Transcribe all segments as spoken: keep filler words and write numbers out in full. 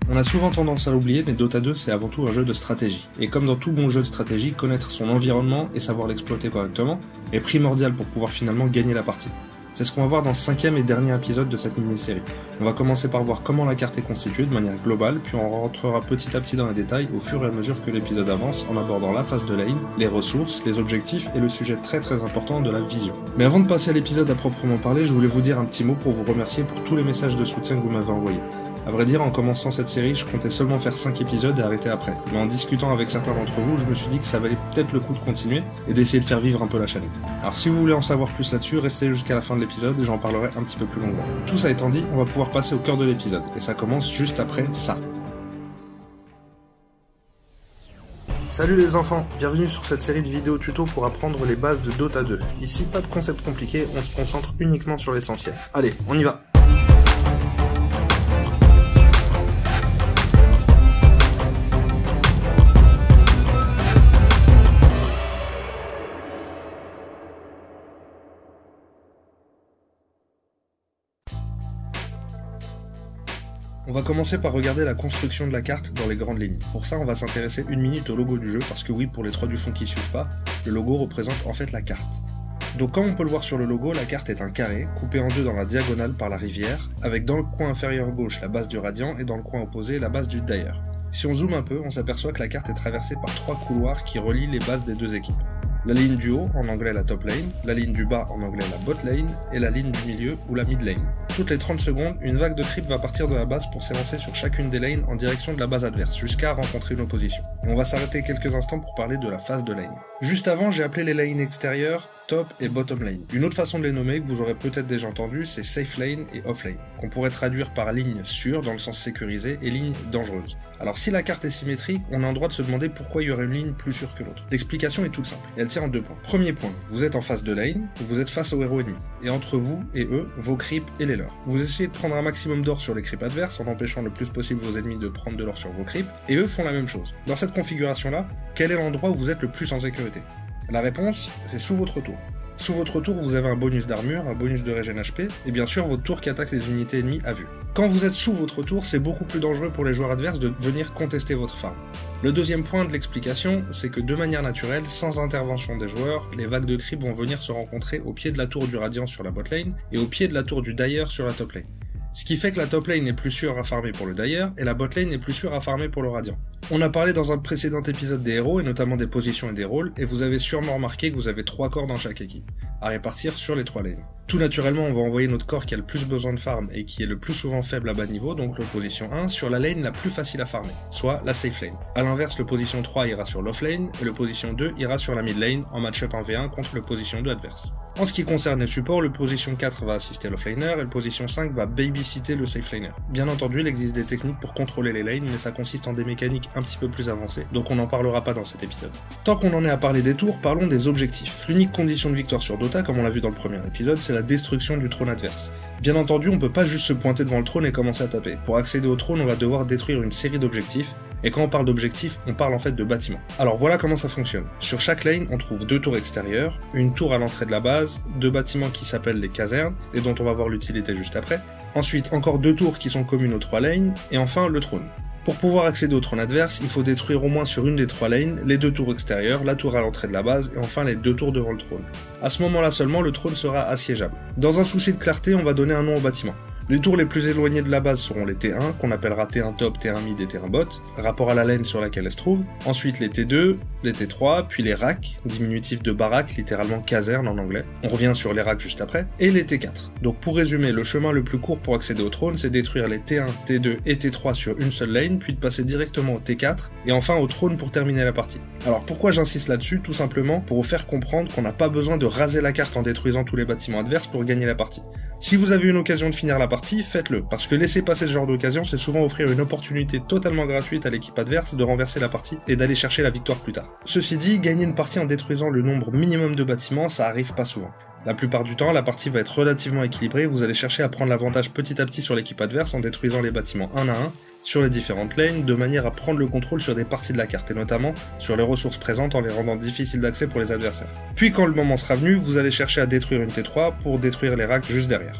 On a souvent tendance à l'oublier, mais Dota deux c'est avant tout un jeu de stratégie. Et comme dans tout bon jeu de stratégie, connaître son environnement et savoir l'exploiter correctement est primordial pour pouvoir finalement gagner la partie. C'est ce qu'on va voir dans le cinquième et dernier épisode de cette mini-série. On va commencer par voir comment la carte est constituée de manière globale, puis on rentrera petit à petit dans les détails au fur et à mesure que l'épisode avance en abordant la phase de lane, les ressources, les objectifs et le sujet très très important de la vision. Mais avant de passer à l'épisode à proprement parler, je voulais vous dire un petit mot pour vous remercier pour tous les messages de soutien que vous m'avez envoyés. A vrai dire, en commençant cette série, je comptais seulement faire cinq épisodes et arrêter après. Mais en discutant avec certains d'entre vous, je me suis dit que ça valait peut-être le coup de continuer et d'essayer de faire vivre un peu la chaîne. Alors si vous voulez en savoir plus là-dessus, restez jusqu'à la fin de l'épisode et j'en parlerai un petit peu plus longuement. Tout ça étant dit, on va pouvoir passer au cœur de l'épisode, et ça commence juste après ça. Salut les enfants, bienvenue sur cette série de vidéos tuto pour apprendre les bases de Dota deux. Ici, pas de concept compliqué, on se concentre uniquement sur l'essentiel. Allez, on y va! On va commencer par regarder la construction de la carte dans les grandes lignes. Pour ça, on va s'intéresser une minute au logo du jeu, parce que oui, pour les trois du fond qui suivent pas, le logo représente en fait la carte. Donc comme on peut le voir sur le logo, la carte est un carré, coupé en deux dans la diagonale par la rivière, avec dans le coin inférieur gauche la base du Radiant et dans le coin opposé la base du Dire. Si on zoome un peu, on s'aperçoit que la carte est traversée par trois couloirs qui relient les bases des deux équipes. La ligne du haut, en anglais la top lane, la ligne du bas, en anglais la bot lane, et la ligne du milieu, ou la mid lane. Toutes les trente secondes, une vague de creep va partir de la base pour s'élancer sur chacune des lanes en direction de la base adverse, jusqu'à rencontrer une opposition. Et on va s'arrêter quelques instants pour parler de la phase de lane. Juste avant, j'ai appelé les lanes extérieures top et bottom lane. Une autre façon de les nommer, que vous aurez peut-être déjà entendu, c'est safe lane et off lane, qu'on pourrait traduire par ligne sûre, dans le sens sécurisé, et ligne dangereuse. Alors si la carte est symétrique, on a le droit de se demander pourquoi il y aurait une ligne plus sûre que l'autre. L'explication est toute simple, et elle tient en deux points. Premier point, vous êtes en phase de lane, vous êtes face aux héros ennemis, et entre vous et eux, vos creeps et les leurs. Vous essayez de prendre un maximum d'or sur les creeps adverses, en empêchant le plus possible vos ennemis de prendre de l'or sur vos creeps, et eux font la même chose. Dans cette configuration-là, quel est l'endroit où vous êtes le plus en sécurité? La réponse, c'est sous votre tour. Sous votre tour, vous avez un bonus d'armure, un bonus de régène H P, et bien sûr votre tour qui attaque les unités ennemies à vue. Quand vous êtes sous votre tour, c'est beaucoup plus dangereux pour les joueurs adverses de venir contester votre farm. Le deuxième point de l'explication, c'est que de manière naturelle, sans intervention des joueurs, les vagues de creep vont venir se rencontrer au pied de la tour du Radiant sur la bot lane, et au pied de la tour du Dire sur la top lane. Ce qui fait que la top lane est plus sûre à farmer pour le Dire, et la bot lane est plus sûre à farmer pour le Radiant. On a parlé dans un précédent épisode des héros, et notamment des positions et des rôles, et vous avez sûrement remarqué que vous avez trois corps dans chaque équipe, à répartir sur les trois lanes. Tout naturellement, on va envoyer notre corps qui a le plus besoin de farm et qui est le plus souvent faible à bas niveau, donc le position un, sur la lane la plus facile à farmer, soit la safe lane. A l'inverse, le position trois ira sur l'off lane, et le position deux ira sur la mid lane, en match-up un v un contre le position deux adverse. En ce qui concerne les supports, le position quatre va assister l'offlaner, et le position cinq va babysitter le safe laner. Bien entendu, il existe des techniques pour contrôler les lanes, mais ça consiste en des mécaniques un petit peu plus avancées, donc on n'en parlera pas dans cet épisode. Tant qu'on en est à parler des tours, parlons des objectifs. L'unique condition de victoire sur Dota, comme on l'a vu dans le premier épisode, c'est la destruction du trône adverse. Bien entendu, on peut pas juste se pointer devant le trône et commencer à taper. Pour accéder au trône, on va devoir détruire une série d'objectifs, et quand on parle d'objectifs, on parle en fait de bâtiments. Alors voilà comment ça fonctionne. Sur chaque lane, on trouve deux tours extérieures, une tour à l'entrée de la base, deux bâtiments qui s'appellent les casernes, et dont on va voir l'utilité juste après. Ensuite, encore deux tours qui sont communes aux trois lanes, et enfin le trône. Pour pouvoir accéder au trône adverse, il faut détruire au moins sur une des trois lanes les deux tours extérieures, la tour à l'entrée de la base, et enfin les deux tours devant le trône. À ce moment-là seulement, le trône sera assiégeable. Dans un souci de clarté, on va donner un nom au bâtiment. Les tours les plus éloignées de la base seront les T un, qu'on appellera T un top, T un mid et T un bot, rapport à la lane sur laquelle elle se trouve. Ensuite les T deux, les T trois, puis les racks, diminutif de baraque, littéralement caserne en anglais. On revient sur les racks juste après. Et les T quatre. Donc pour résumer, le chemin le plus court pour accéder au trône, c'est détruire les T un, T deux et T trois sur une seule lane, puis de passer directement au T quatre, et enfin au trône pour terminer la partie. Alors pourquoi j'insiste là-dessus? Tout simplement pour vous faire comprendre qu'on n'a pas besoin de raser la carte en détruisant tous les bâtiments adverses pour gagner la partie. Si vous avez une occasion de finir la partie, faites-le, parce que laisser passer ce genre d'occasion, c'est souvent offrir une opportunité totalement gratuite à l'équipe adverse de renverser la partie et d'aller chercher la victoire plus tard. Ceci dit, gagner une partie en détruisant le nombre minimum de bâtiments, ça arrive pas souvent. La plupart du temps, la partie va être relativement équilibrée, vous allez chercher à prendre l'avantage petit à petit sur l'équipe adverse en détruisant les bâtiments un à un, sur les différentes lanes, de manière à prendre le contrôle sur des parties de la carte, et notamment sur les ressources présentes en les rendant difficiles d'accès pour les adversaires. Puis quand le moment sera venu, vous allez chercher à détruire une T trois pour détruire les racks juste derrière.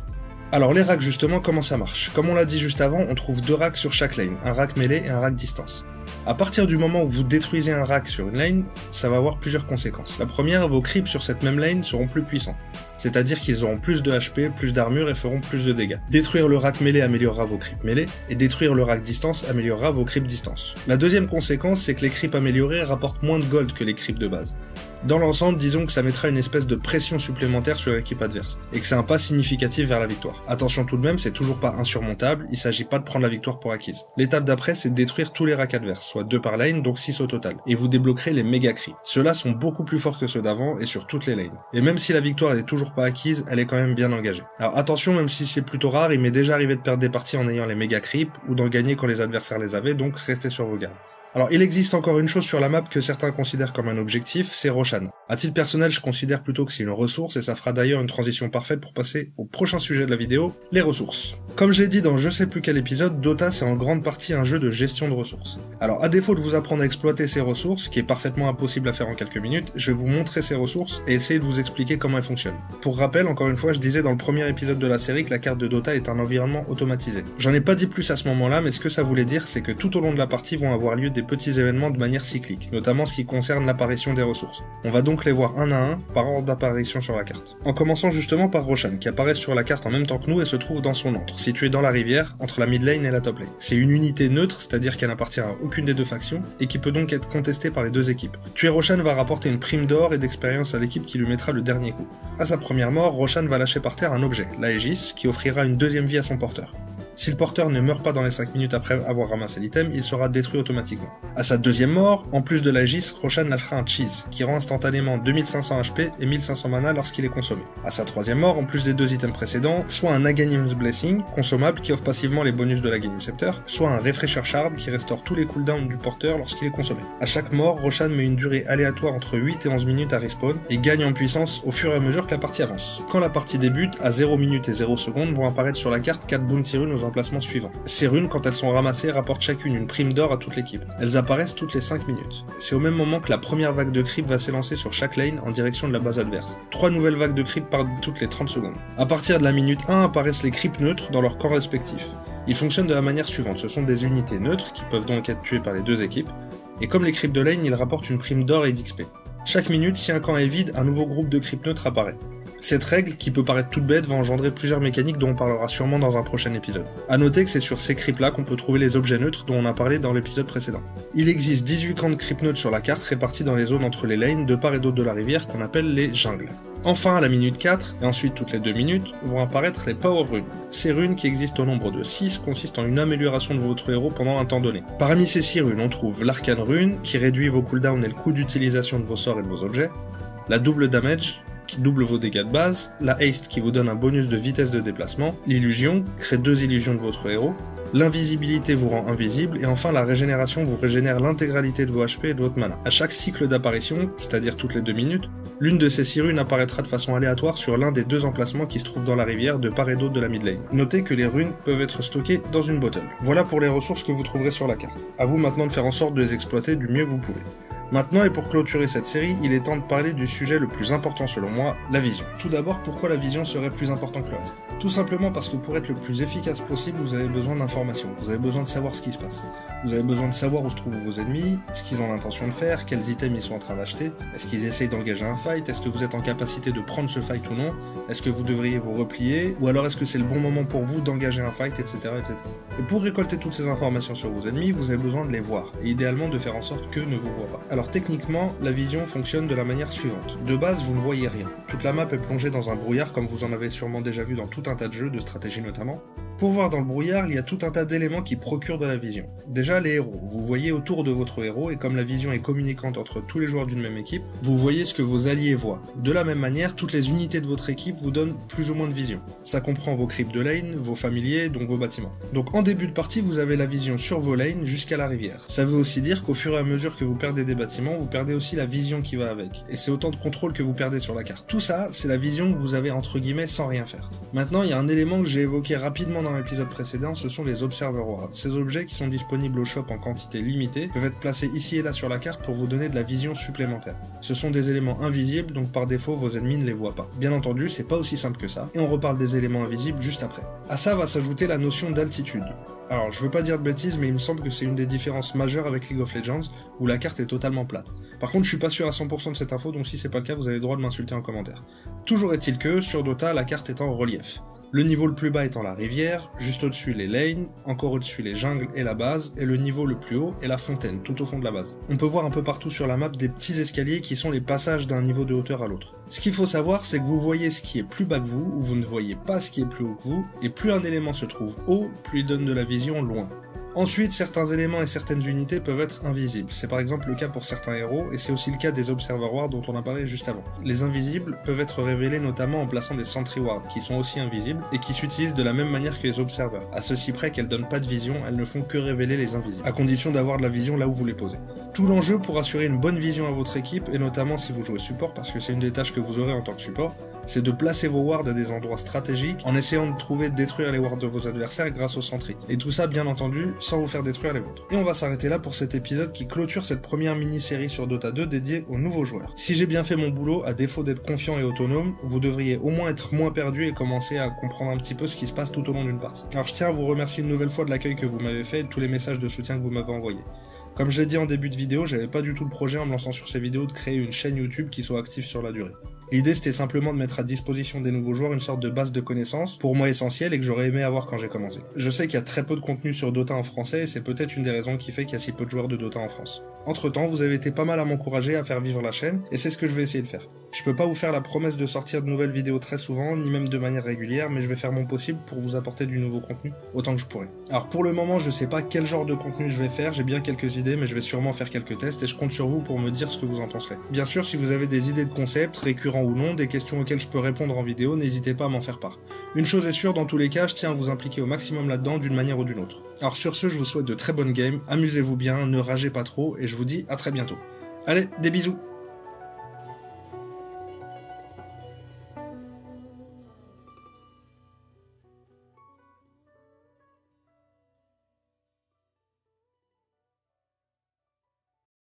Alors les racks justement, comment ça marche? Comme on l'a dit juste avant, on trouve deux racks sur chaque lane, un rack mêlée et un rack distance. À partir du moment où vous détruisez un rack sur une lane, ça va avoir plusieurs conséquences. La première, vos creeps sur cette même lane seront plus puissants. C'est-à-dire qu'ils auront plus de H P, plus d'armure et feront plus de dégâts. Détruire le rack mêlé améliorera vos creeps mêlés, et détruire le rack distance améliorera vos creeps distance. La deuxième conséquence, c'est que les creeps améliorés rapportent moins de gold que les creeps de base. Dans l'ensemble, disons que ça mettra une espèce de pression supplémentaire sur l'équipe adverse, et que c'est un pas significatif vers la victoire. Attention tout de même, c'est toujours pas insurmontable, il s'agit pas de prendre la victoire pour acquise. L'étape d'après, c'est de détruire tous les racks adverses, soit deux par lane, donc six au total, et vous débloquerez les méga creeps. Ceux-là sont beaucoup plus forts que ceux d'avant, et sur toutes les lanes. Et même si la victoire n'est toujours pas acquise, elle est quand même bien engagée. Alors attention, même si c'est plutôt rare, il m'est déjà arrivé de perdre des parties en ayant les méga creeps, ou d'en gagner quand les adversaires les avaient, donc restez sur vos gardes. Alors il existe encore une chose sur la map que certains considèrent comme un objectif, c'est Roshan. À titre personnel, je considère plutôt que c'est une ressource et ça fera d'ailleurs une transition parfaite pour passer au prochain sujet de la vidéo, les ressources. Comme je l'ai dit dans je sais plus quel épisode, Dota c'est en grande partie un jeu de gestion de ressources. Alors à défaut de vous apprendre à exploiter ces ressources, ce qui est parfaitement impossible à faire en quelques minutes, je vais vous montrer ces ressources et essayer de vous expliquer comment elles fonctionnent. Pour rappel, encore une fois, je disais dans le premier épisode de la série que la carte de Dota est un environnement automatisé. J'en ai pas dit plus à ce moment-là, mais ce que ça voulait dire, c'est que tout au long de la partie vont avoir lieu des petits événements de manière cyclique, notamment ce qui concerne l'apparition des ressources. On va donc les voir un à un par ordre d'apparition sur la carte. En commençant justement par Roshan, qui apparaît sur la carte en même temps que nous et se trouve dans son antre, situé dans la rivière, entre la mid lane et la top lane. C'est une unité neutre, c'est-à-dire qu'elle n'appartient à aucune des deux factions, et qui peut donc être contestée par les deux équipes. Tuer Roshan va rapporter une prime d'or et d'expérience à l'équipe qui lui mettra le dernier coup. À sa première mort, Roshan va lâcher par terre un objet, la Aegis, qui offrira une deuxième vie à son porteur. Si le porteur ne meurt pas dans les cinq minutes après avoir ramassé l'item, il sera détruit automatiquement. À sa deuxième mort, en plus de l'Aegis, Roshan lâchera un cheese, qui rend instantanément deux mille cinq cents H P et mille cinq cents mana lorsqu'il est consommé. À sa troisième mort, en plus des deux items précédents, soit un Aghanim's Blessing, consommable qui offre passivement les bonus de l'Aghanim Scepter, soit un Refresher Shard qui restaure tous les cooldowns du porteur lorsqu'il est consommé. À chaque mort, Roshan met une durée aléatoire entre huit et onze minutes à respawn, et gagne en puissance au fur et à mesure que la partie avance. Quand la partie débute, à zéro minutes et zéro secondes vont apparaître sur la carte quatre bounty runes aux emplacements suivants. Ces runes, quand elles sont ramassées, rapportent chacune une prime d'or à toute l'équipe. Elles apparaissent toutes les cinq minutes. C'est au même moment que la première vague de creep va s'élancer sur chaque lane en direction de la base adverse. Trois nouvelles vagues de creep partent toutes les trente secondes. À partir de la minute un apparaissent les creeps neutres dans leur camp respectif. Ils fonctionnent de la manière suivante, ce sont des unités neutres qui peuvent donc être tuées par les deux équipes, et comme les creeps de lane, ils rapportent une prime d'or et d'X P. Chaque minute, si un camp est vide, un nouveau groupe de creeps neutres apparaît. Cette règle, qui peut paraître toute bête, va engendrer plusieurs mécaniques dont on parlera sûrement dans un prochain épisode. A noter que c'est sur ces creeps là qu'on peut trouver les objets neutres dont on a parlé dans l'épisode précédent. Il existe dix-huit camps de creeps neutres sur la carte répartis dans les zones entre les lanes de part et d'autre de la rivière qu'on appelle les jungles. Enfin, à la minute quatre, et ensuite toutes les deux minutes, vont apparaître les Power Runes. Ces runes, qui existent au nombre de six, consistent en une amélioration de votre héros pendant un temps donné. Parmi ces six runes, on trouve l'Arcane Rune, qui réduit vos cooldowns et le coût d'utilisation de vos sorts et de vos objets, la Double Damage, qui double vos dégâts de base, la Haste qui vous donne un bonus de vitesse de déplacement, l'illusion, crée deux illusions de votre héros, l'invisibilité vous rend invisible, et enfin la régénération vous régénère l'intégralité de vos H P et de votre mana. À chaque cycle d'apparition, c'est-à-dire toutes les deux minutes, l'une de ces six runes apparaîtra de façon aléatoire sur l'un des deux emplacements qui se trouvent dans la rivière de part et d'autre de la mid lane. Notez que les runes peuvent être stockées dans une bottle. Voilà pour les ressources que vous trouverez sur la carte. À vous maintenant de faire en sorte de les exploiter du mieux que vous pouvez. Maintenant, et pour clôturer cette série, il est temps de parler du sujet le plus important selon moi, la vision. Tout d'abord, pourquoi la vision serait plus importante que le reste? Tout simplement parce que pour être le plus efficace possible, vous avez besoin d'informations, vous avez besoin de savoir ce qui se passe. Vous avez besoin de savoir où se trouvent vos ennemis, ce qu'ils ont l'intention de faire, quels items ils sont en train d'acheter, est-ce qu'ils essayent d'engager un fight, est-ce que vous êtes en capacité de prendre ce fight ou non, est-ce que vous devriez vous replier, ou alors est-ce que c'est le bon moment pour vous d'engager un fight, et cetera, et cetera. Et pour récolter toutes ces informations sur vos ennemis, vous avez besoin de les voir, et idéalement de faire en sorte qu'eux ne vous voient pas. Alors techniquement, la vision fonctionne de la manière suivante. De base, vous ne voyez rien. Toute la map est plongée dans un brouillard comme vous en avez sûrement déjà vu dans tout un tas de jeux, de stratégie notamment. Pour voir dans le brouillard, il y a tout un tas d'éléments qui procurent de la vision. Déjà, les héros. Vous voyez autour de votre héros, et comme la vision est communicante entre tous les joueurs d'une même équipe, vous voyez ce que vos alliés voient. De la même manière, toutes les unités de votre équipe vous donnent plus ou moins de vision. Ça comprend vos creeps de lane, vos familiers, donc vos bâtiments. Donc en début de partie, vous avez la vision sur vos lanes jusqu'à la rivière. Ça veut aussi dire qu'au fur et à mesure que vous perdez des bâtiments, vous perdez aussi la vision qui va avec. Et c'est autant de contrôle que vous perdez sur la carte. Tout ça, c'est la vision que vous avez entre guillemets sans rien faire. Maintenant, il y a un élément que j'ai évoqué rapidement dans dans l'épisode précédent, ce sont les Observer Wards. Ces objets qui sont disponibles au shop en quantité limitée peuvent être placés ici et là sur la carte pour vous donner de la vision supplémentaire. Ce sont des éléments invisibles, donc par défaut vos ennemis ne les voient pas. Bien entendu, c'est pas aussi simple que ça, et on reparle des éléments invisibles juste après. À ça va s'ajouter la notion d'altitude. Alors, je veux pas dire de bêtises, mais il me semble que c'est une des différences majeures avec League of Legends, où la carte est totalement plate. Par contre, je suis pas sûr à cent pour cent de cette info, donc si c'est pas le cas, vous avez le droit de m'insulter en commentaire. Toujours est-il que, sur Dota, la carte est en relief. Le niveau le plus bas étant la rivière, juste au-dessus les lanes, encore au-dessus les jungles et la base, et le niveau le plus haut est la fontaine, tout au fond de la base. On peut voir un peu partout sur la map des petits escaliers qui sont les passages d'un niveau de hauteur à l'autre. Ce qu'il faut savoir, c'est que vous voyez ce qui est plus bas que vous, ou vous ne voyez pas ce qui est plus haut que vous, et plus un élément se trouve haut, plus il donne de la vision loin. Ensuite, certains éléments et certaines unités peuvent être invisibles. C'est par exemple le cas pour certains héros, et c'est aussi le cas des Observer Wards dont on a parlé juste avant. Les invisibles peuvent être révélés notamment en plaçant des Sentry Wards, qui sont aussi invisibles, et qui s'utilisent de la même manière que les Observers. À ceci près qu'elles donnent pas de vision, elles ne font que révéler les invisibles, à condition d'avoir de la vision là où vous les posez. Tout l'enjeu pour assurer une bonne vision à votre équipe, et notamment si vous jouez support, parce que c'est une des tâches que vous aurez en tant que support, c'est de placer vos wards à des endroits stratégiques en essayant de trouver de détruire les wards de vos adversaires grâce aux sentries. Et tout ça, bien entendu, sans vous faire détruire les vôtres. Et on va s'arrêter là pour cet épisode qui clôture cette première mini-série sur Dota deux dédiée aux nouveaux joueurs. Si j'ai bien fait mon boulot, à défaut d'être confiant et autonome, vous devriez au moins être moins perdu et commencer à comprendre un petit peu ce qui se passe tout au long d'une partie. Alors je tiens à vous remercier une nouvelle fois de l'accueil que vous m'avez fait et de tous les messages de soutien que vous m'avez envoyés. Comme je l'ai dit en début de vidéo, j'avais pas du tout le projet en me lançant sur ces vidéos de créer une chaîne YouTube qui soit active sur la durée. L'idée c'était simplement de mettre à disposition des nouveaux joueurs une sorte de base de connaissances, pour moi essentielle et que j'aurais aimé avoir quand j'ai commencé. Je sais qu'il y a très peu de contenu sur Dota en français et c'est peut-être une des raisons qui fait qu'il y a si peu de joueurs de Dota en France. Entre temps, vous avez été pas mal à m'encourager à faire vivre la chaîne et c'est ce que je vais essayer de faire. Je peux pas vous faire la promesse de sortir de nouvelles vidéos très souvent, ni même de manière régulière, mais je vais faire mon possible pour vous apporter du nouveau contenu, autant que je pourrai. Alors pour le moment, je sais pas quel genre de contenu je vais faire, j'ai bien quelques idées, mais je vais sûrement faire quelques tests et je compte sur vous pour me dire ce que vous en penserez. Bien sûr, si vous avez des idées de concepts, récurrents ou non, des questions auxquelles je peux répondre en vidéo, n'hésitez pas à m'en faire part. Une chose est sûre, dans tous les cas, je tiens à vous impliquer au maximum là-dedans d'une manière ou d'une autre. Alors sur ce, je vous souhaite de très bonnes games, amusez-vous bien, ne ragez pas trop, et je vous dis à très bientôt. Allez, des bisous!